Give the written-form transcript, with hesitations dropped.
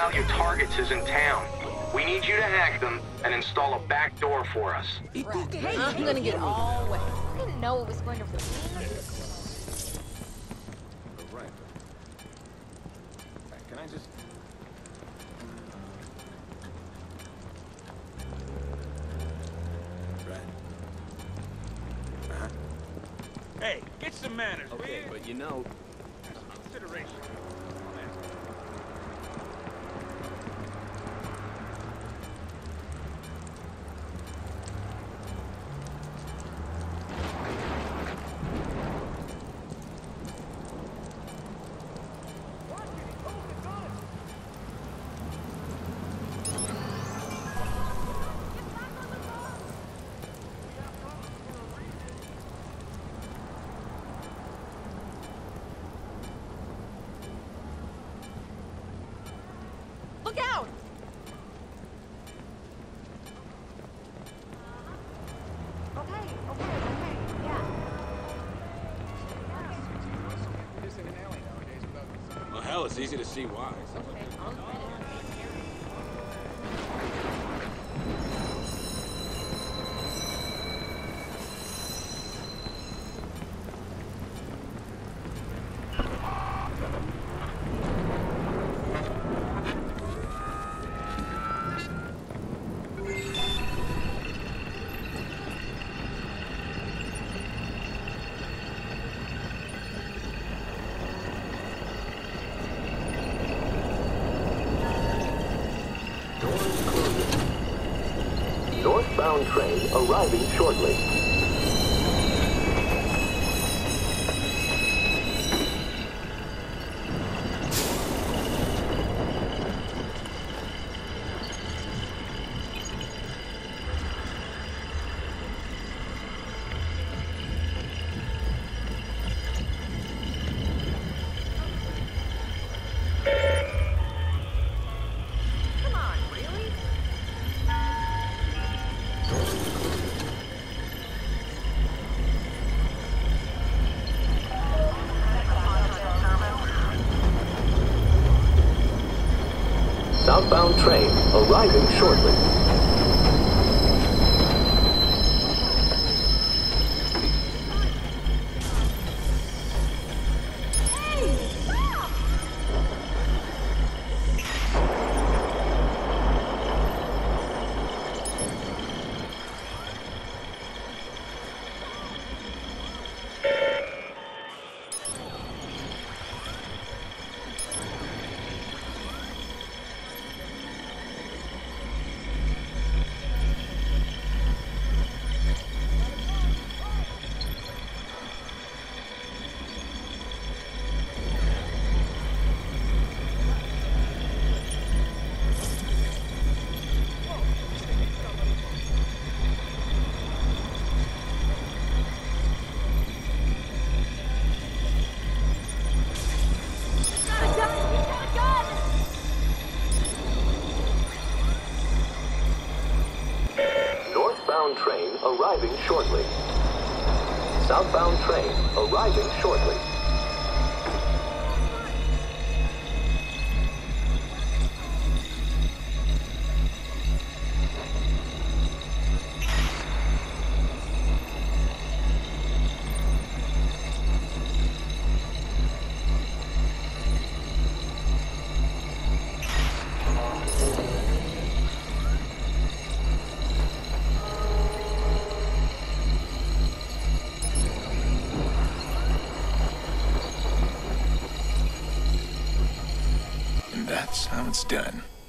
of your targets is in town. We need you to hack them and install a back door for us. Hey, I'm gonna get all wet. I didn't know it was going to rain. Right. Can I just... Right. Uh-huh. Hey, get some manners, will Okay, you? but you know... Consideration. Look out! Okay, yeah. Well, hell, it's easy to see why. Northbound train arriving shortly. Come on, really? Southbound train arriving shortly. Northbound train arriving shortly. Southbound train arriving shortly. And that's how it's done.